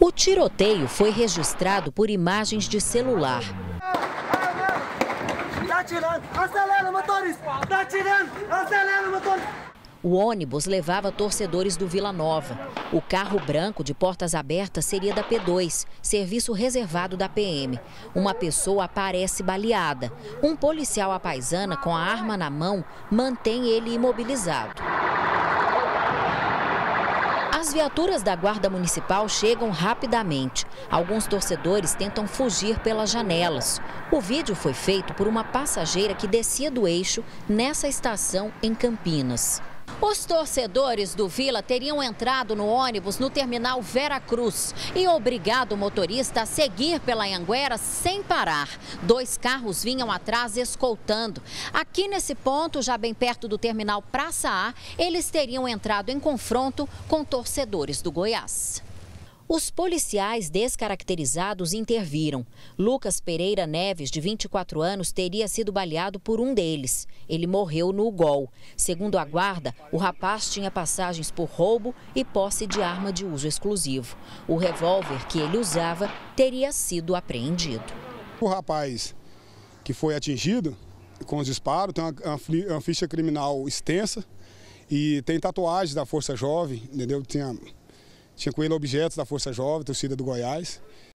O tiroteio foi registrado por imagens de celular. Tá atirando, acelera, motorista! Tá atirando, acelera, motorista! O ônibus levava torcedores do Vila Nova. O carro branco de portas abertas seria da P2, serviço reservado da PM. Uma pessoa aparece baleada. Um policial à paisana com a arma na mão mantém ele imobilizado. As viaturas da Guarda Municipal chegam rapidamente. Alguns torcedores tentam fugir pelas janelas. O vídeo foi feito por uma passageira que descia do eixo nessa estação em Campinas. Os torcedores do Vila teriam entrado no ônibus no terminal Vera Cruz e obrigado o motorista a seguir pela Anhanguera sem parar. 2 carros vinham atrás escoltando. Aqui nesse ponto, já bem perto do terminal Praça A, eles teriam entrado em confronto com torcedores do Goiás. Os policiais descaracterizados interviram. Lucas Pereira Neves, de 24 anos, teria sido baleado por um deles. Ele morreu no Gol. Segundo a guarda, o rapaz tinha passagens por roubo e posse de arma de uso exclusivo. O revólver que ele usava teria sido apreendido. O rapaz que foi atingido com os disparos tem uma ficha criminal extensa e tem tatuagens da Força Jovem, entendeu? Tinha com ele objetos da Força Jovem, torcida do Goiás.